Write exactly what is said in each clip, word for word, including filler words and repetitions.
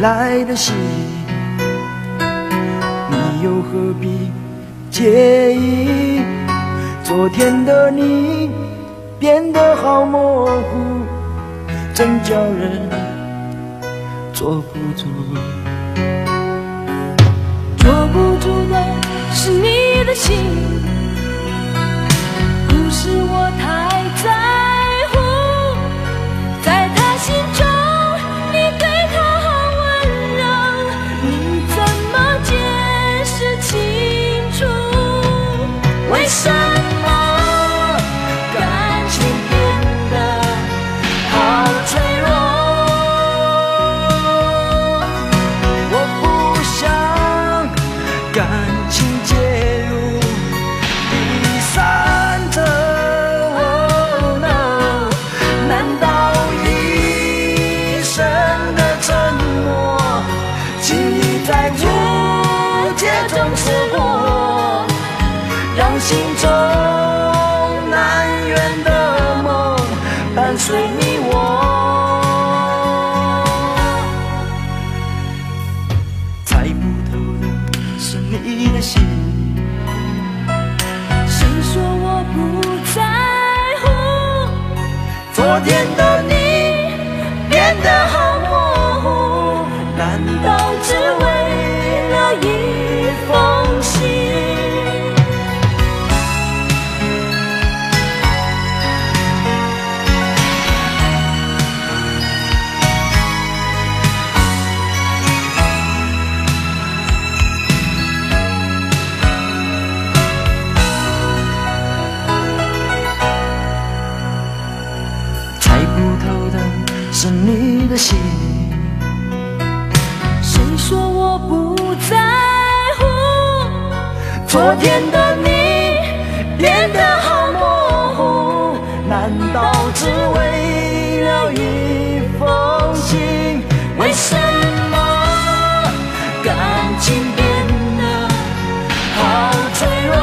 来的信，你又何必介意？昨天的你变得好模糊，真叫人坐不住。 坐不住的是你的心，不是我太在乎。在他心中，你对他好温柔，你怎么解释清楚？为什么感情变得好脆弱？ 我不想感情介入第三者。Oh no， 难道一生的沉默，轻易在无解中刺破，让心中难圆的梦伴随你我？猜不透的是你的心， 谁说我不在乎？ 昨天的你变得好模糊，难道只为了一封信？ 猜不透的是你的心， 谁说我不在乎？ 昨天的你变得好模糊，难道只为了一封信？为什么感情变得好脆弱？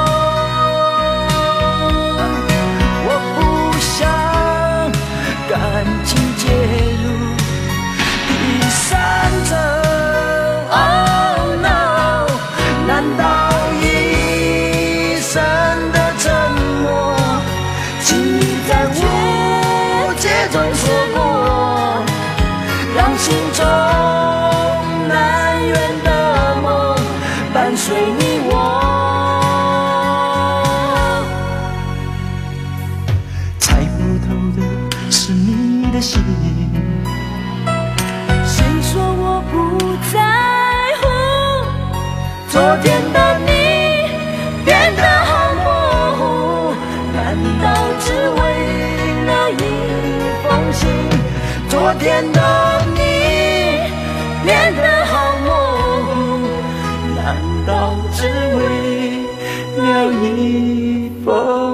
我不想感情介入第三者。Oh no， 难道一生的沉默，轻易在无解中刺破，让心中难圆的梦伴随你我？猜不透的是你的心， 谁说我不在乎？ 昨天的你变得好模糊，难道只为了一封信？昨天的你变得好模糊，难道只为了一封